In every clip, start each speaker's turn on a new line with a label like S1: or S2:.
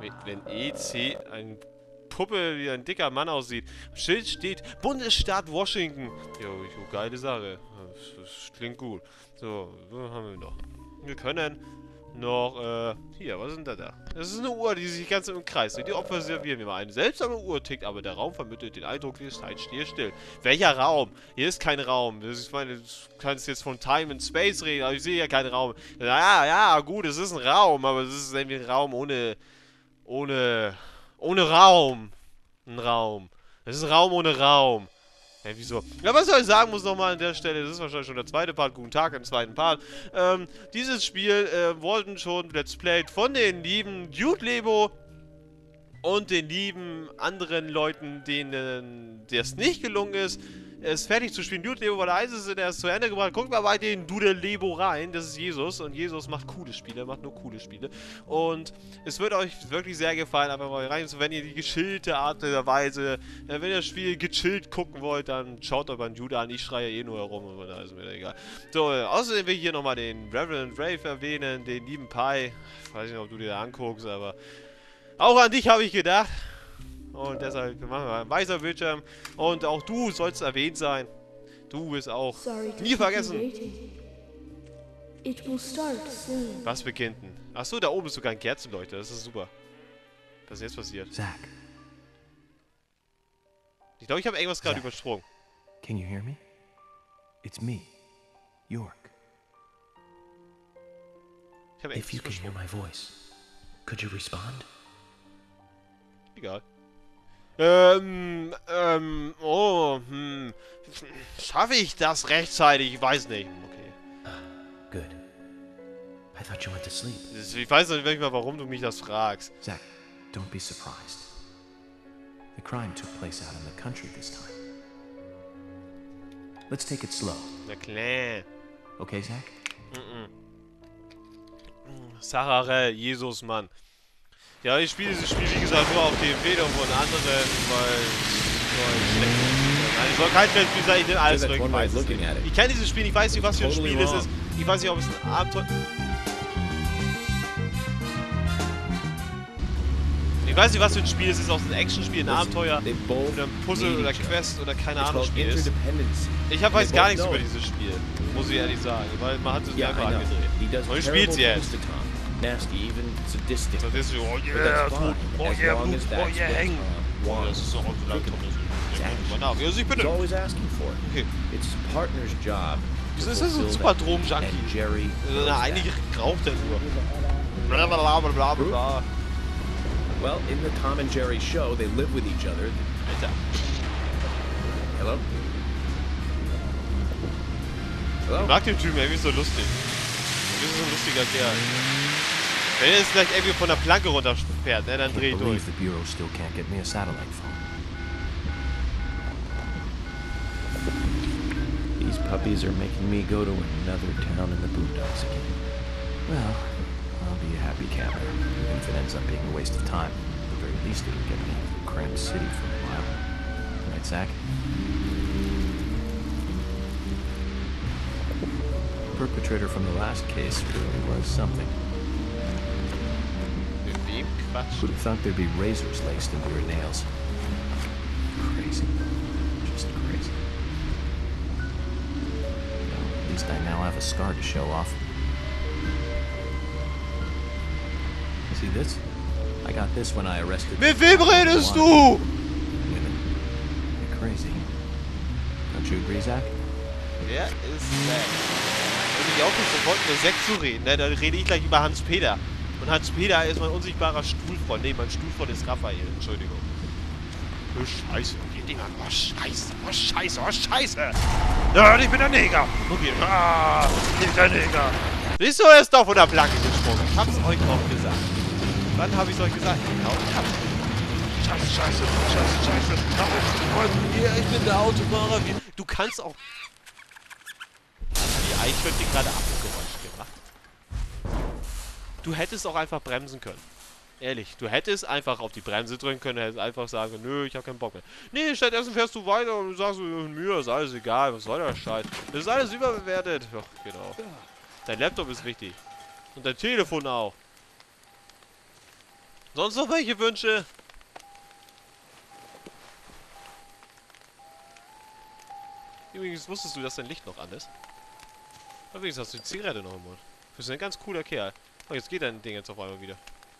S1: Wenn EC ein Puppe wie ein dicker Mann aussieht. Schild steht Bundesstaat Washington. Jo, geile Sache. Das klingt gut. So, was haben wir noch? Wir können noch, hier, was ist denn da? Das ist eine Uhr, die sich ganz im Kreis dreht. Die Opfer servieren wir mal. Eine seltsame Uhr tickt, aber der Raum vermittelt den Eindruck, die Zeit steht still. Welcher Raum? Hier ist kein Raum. Ich meine, du kannst jetzt von Time and Space reden, aber ich sehe ja keinen Raum. Ja, gut, es ist ein Raum, aber es ist irgendwie ein Raum ohne Raum. Ein Raum. Es ist ein Raum ohne Raum. Hä, wieso? Ja, was soll ich sagen muss nochmal an der Stelle, das ist wahrscheinlich schon der zweite Part, guten Tag im zweiten Part. Dieses Spiel wurden schon Let's Played von den lieben Dude Lebo und den lieben anderen Leuten, denen das nicht gelungen ist, es fertig zu spielen. Dude Lebo war der Einzige, der es zu Ende gebracht hat. Guckt mal bei den Dude Lebo rein, das ist Jesus und Jesus macht coole Spiele, macht nur coole Spiele. Und es wird euch wirklich sehr gefallen, einfach mal rein, so, wenn ihr die geschillte Art der Weise, wenn ihr das Spiel gechillt gucken wollt, dann schaut euch beim Dude an, ich schreie eh nur herum, aber da ist mir egal. So, außerdem will ich hier nochmal den Reverend Rave erwähnen, den lieben Pi, ich weiß nicht, ob du dir da anguckst, aber auch an dich habe ich gedacht. Und deshalb machen wir einen weißer Bildschirm. Und auch du sollst erwähnt sein. Du bist auch nie vergessen. Was beginnt denn? Achso, da oben ist sogar ein Kerzenleuchter. Das ist super. Was ist jetzt passiert?
S2: Zach.
S1: Ich glaube, ich habe irgendwas gerade übersprungen.
S2: Can you hear me? It's me, York.
S1: Ich habe
S2: If you
S1: irgendwas
S2: can hear
S1: übersprungen.
S2: my voice, could you respond?
S1: Egal. Schaffe ich das rechtzeitig? Ich weiß nicht. Okay.
S2: Good. I thought you went to sleep.
S1: Ich weiß noch nicht mal, warum du mich das fragst.
S2: Zach, don't be surprised. The crime took place out in the country this time. Let's take it slow.
S1: Na klar.
S2: Okay, Zach?
S1: Sacharel, Jesus, Mann. Ja, ich spiele dieses Spiel, wie gesagt, nur auf die Empfehlung von anderen, weil es schlecht ist. Nein, es soll kein schlechtes Spiel sein, ich nehme alles zurück. Ich kenne dieses Spiel, ich weiß nicht, was für ein Spiel es ist. Ich weiß nicht, ob es ein Abenteuer... Ich weiß nicht, was für ein Spiel es ist, ob es ein Actionspiel, ein Abenteuer, oder ein Puzzle oder Quest oder keine Ahnung Spiel ist. Ich weiß gar nichts über dieses Spiel, muss ich ehrlich sagen, weil man hat es einfach angedreht. Und ich spiele es jetzt.
S3: Nasty, even sadistic.
S1: Das ist so, oh yeah, Blut, oh yeah, Blut, oh yeah, hängen. Das ist so auch so langsam. Also ich bitte.
S3: He's always asking for it.
S1: Okay.
S3: It's his partner's job.
S1: Wieso ist das so ein super Drogen-Junkie?
S3: And Jerry.
S1: Na, eigentlich raucht er nur. Blablabla.
S3: Well, in the Tom and Jerry show, they live with each other.
S1: Alter.
S3: Hello?
S1: Ich
S3: Hello?
S1: mag den Typen, irgendwie ist so lustig. Irgendwie ist so ein lustiger Kerl. Wenn er jetzt gleich irgendwie von der Planke runterfährt, ne, dann dreh ich
S2: Can't
S1: durch.
S2: believe the Bureau still can't get me a satellite phone.
S3: These puppies are making me go to another town in the boondocks again.
S2: Well, I'll be a happy camper, even if it ends up being a waste of time. At the very least, it'll get me out of Cram City for a while. Right, Zach? The perpetrator from the last case really was something.
S1: Mit wem Quatsch?
S2: Who'd have thought there'd be razors laced into her nails? Crazy. Just crazy. Well, at least I now have a scar to show off. See this? I got this when I arrested...
S1: Mit wem redest du?
S2: Women. They're crazy. Don't you agree, Zach?
S1: Wer ist Zack? Wenn ich aufhöre, sofort über Zack zu reden, ne, dann rede ich gleich über Hans-Peter. Und Hans-Peter ist mein unsichtbarer Stuhlfreund. Ne, mein Stuhlfreund ist Raphael. Entschuldigung. Oh, Scheiße. Okay, Dinger. Oh, Scheiße. Oh, Scheiße. Oh, Scheiße. Ja, ich bin der Neger. Okay. Ah, ich bin der Neger. Siehst du, er ist doch von der Planke gesprungen. Ich hab's euch doch gesagt. Wann habe ich es euch gesagt? Genau, ich hab's. Scheiße, Scheiße. Scheiße, Scheiße. Hier, ich bin der Autofahrer. Du kannst auch... Die Eichhörnchen gerade Abgeräusch gemacht. Du hättest auch einfach bremsen können. Ehrlich, du hättest einfach auf die Bremse drücken können, hättest einfach sagen, nö, ich hab keinen Bock mehr. Nee, stattdessen fährst du weiter und sagst, mir ist alles egal, was soll der Scheiß? Das ist alles überbewertet. Ach, genau. Dein Laptop ist wichtig. Und dein Telefon auch. Sonst noch welche Wünsche? Übrigens wusstest du, dass dein Licht noch an ist? Übrigens hast du die Zigarette noch im Mund. Du bist ein ganz cooler Kerl. Oh, jetzt geht dein Ding jetzt auf einmal wieder.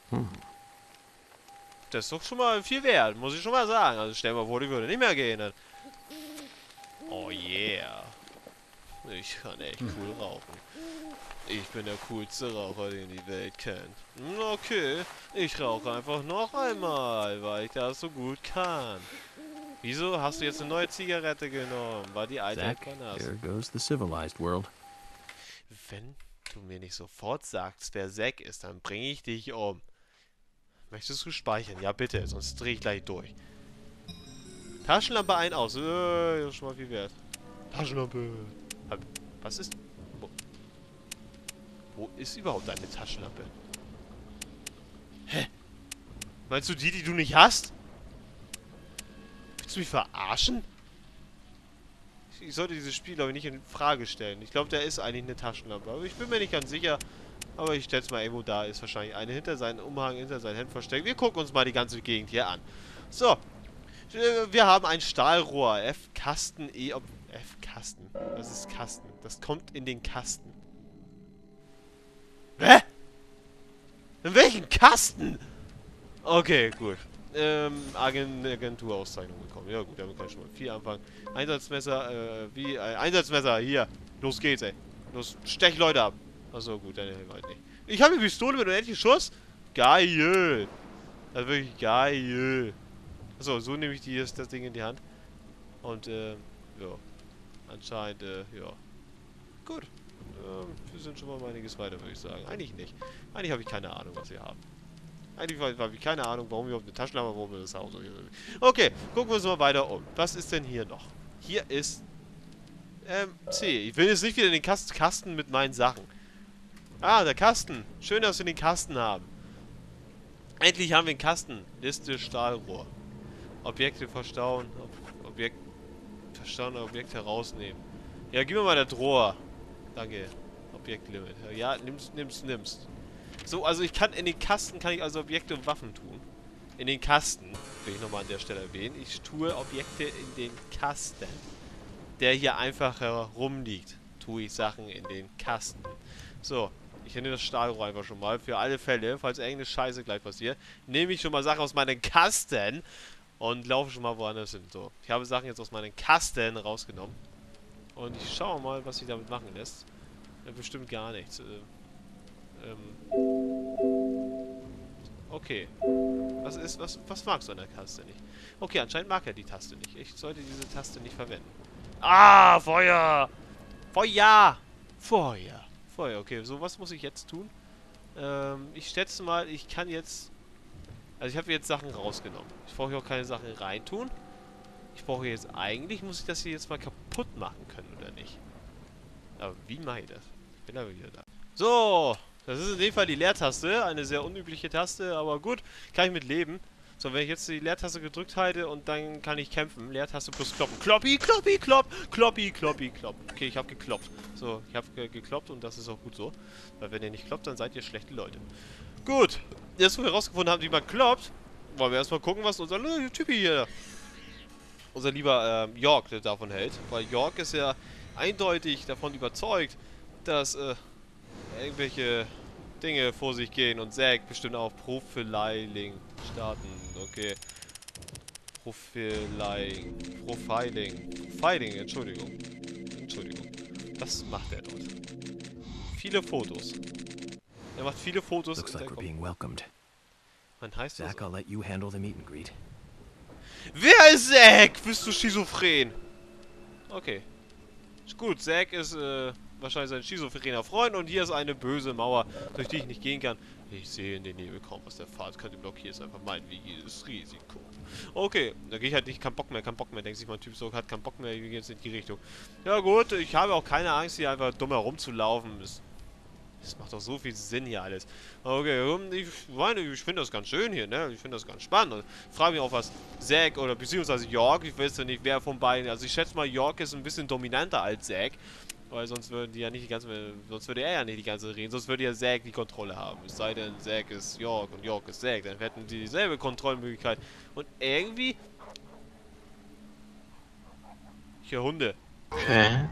S1: Das ist doch schon mal viel wert, muss ich schon mal sagen. Also stell mal vor, die würde nicht mehr gehen. Dann. Oh yeah. Ich kann echt cool rauchen. Ich bin der coolste Raucher, den die Welt kennt. Okay, ich rauche einfach noch einmal, weil ich das so gut kann. Wieso hast du jetzt eine neue Zigarette genommen? War die alte
S2: Zack,
S1: etwa nass?
S2: there goes the civilized world.
S1: Wenn du mir nicht sofort sagst, wer Zack ist, dann bringe ich dich um. Möchtest du speichern? Ja, bitte, sonst drehe ich gleich durch. Taschenlampe ein, aus. Das ist schon mal viel wert. Taschenlampe. Was ist... Wo ist überhaupt deine Taschenlampe? Hä? Meinst du die du nicht hast? Willst du mich verarschen? Ich sollte dieses Spiel, glaube ich, nicht in Frage stellen. Ich glaube, da ist eigentlich eine Taschenlampe. Aber ich bin mir nicht ganz sicher. Aber ich stelle es mal irgendwo da. Ist wahrscheinlich eine hinter seinen Umhang, hinter seinen Händen versteckt. Wir gucken uns mal die ganze Gegend hier an. So. Wir haben ein Stahlrohr. F-Kasten E. F-Kasten. Was ist Kasten? Das kommt in den Kasten. Hä? In welchen Kasten? Okay, gut. Agenturauszeichnung bekommen. Ja gut, damit kann ich schon mal viel anfangen. Einsatzmesser, Einsatzmesser, hier. Los geht's, ey. Los, stech Leute ab. Achso, gut, dann halt nicht. Ich habe eine Pistole mit unendlich Schuss. Geil. Das ist wirklich geil. Achso, so nehme ich das Ding in die Hand. Und, ja. Anscheinend, ja. Gut. Wir sind schon mal einiges weiter, würde ich sagen. Eigentlich nicht. Eigentlich habe ich keine Ahnung, was wir haben. Eigentlich habe ich keine Ahnung, warum wir auf eine Taschenlampe, warum wir das Haus... Okay, gucken wir uns mal weiter um. Was ist denn hier noch? Hier ist... C. Ich will jetzt nicht wieder in den Kasten mit meinen Sachen. Ah, der Kasten. Schön, dass wir den Kasten haben. Endlich haben wir einen Kasten. Liste Stahlrohr. Objekte verstauen. Objekt herausnehmen. Ja, gib mir mal das Rohr. Danke. Objektlimit. Ja, nimmst. So, also ich kann in den Kasten kann ich also Objekte und Waffen tun. In den Kasten, will ich nochmal an der Stelle erwähnen. Ich tue Objekte in den Kasten, der hier einfach herumliegt. Tue ich Sachen in den Kasten. So, ich nehme das Stahlrohr einfach schon mal. Für alle Fälle, falls irgendeine Scheiße gleich passiert, nehme ich schon mal Sachen aus meinen Kasten und laufe schon mal woanders hin. So, ich habe Sachen jetzt aus meinen Kasten rausgenommen. Und ich schaue mal, was sich damit machen lässt. Bestimmt gar nichts. Okay. Was magst du an der Taste nicht? Okay, anscheinend mag er die Taste nicht. Ich sollte diese Taste nicht verwenden. Ah, Feuer! Feuer! Feuer! Feuer, okay. So, was muss ich jetzt tun? Ich schätze mal, ich kann jetzt... Also ich habe jetzt Sachen rausgenommen. Ich brauche hier auch keine Sachen reintun. Ich brauche jetzt eigentlich, muss ich das hier jetzt mal kaputt machen können, oder nicht? Aber wie mache ich das? Ich bin aber wieder da. So, das ist in dem Fall die Leertaste. Eine sehr unübliche Taste, aber gut, kann ich mit leben. So, wenn ich jetzt die Leertaste gedrückt halte und dann kann ich kämpfen. Leertaste plus kloppen. Kloppi, kloppi, klopp. Kloppi, kloppi, klopp. Okay, ich habe gekloppt. So, ich habe gekloppt und das ist auch gut so. Weil wenn ihr nicht kloppt, dann seid ihr schlechte Leute. Gut, jetzt wo wir herausgefunden haben, wie man kloppt, wollen wir erstmal gucken, was unser Typi hier... Unser lieber York davon hält. Weil York ist ja eindeutig davon überzeugt, dass irgendwelche Dinge vor sich gehen und Zack bestimmt auch Profiling starten. Okay. Profiling, Entschuldigung. Das macht er dort. Viele Fotos. Er macht viele Fotos.
S2: Looks like we're being welcomed.
S1: Wann heißt das?
S2: Zack, I'll let you handle the meet and greet.
S1: Wer ist Zack? Bist du schizophren? Okay. Gut, Zack ist wahrscheinlich sein schizophrener Freund und hier ist eine böse Mauer, durch die ich nicht gehen kann. Ich sehe in den Nebel kaum, was der Pfad könnte blockieren. Ist einfach mein Weg, jedes Risiko. Okay, da gehe ich halt nicht, kein Bock mehr. Denkt sich mein Typ so, hat keinen Bock mehr, wir gehen jetzt in die Richtung. Ja gut, ich habe auch keine Angst, hier einfach dumm herumzulaufen. Das macht doch so viel Sinn hier alles. Okay, ich finde das ganz schön hier, ne? Ich finde das ganz spannend. Ich frage mich auch, was Zack oder beziehungsweise York, ich weiß ja nicht, wer von beiden. Also ich schätze mal, York ist ein bisschen dominanter als Zack. Weil sonst würden die ja nicht die ganze, sonst würde er ja nicht die ganze reden, sonst würde ja Zack die Kontrolle haben. Es sei denn, Zack ist York und York ist Zack, dann hätten die dieselbe Kontrollmöglichkeit. Und irgendwie... Hier Hunde.
S4: Okay.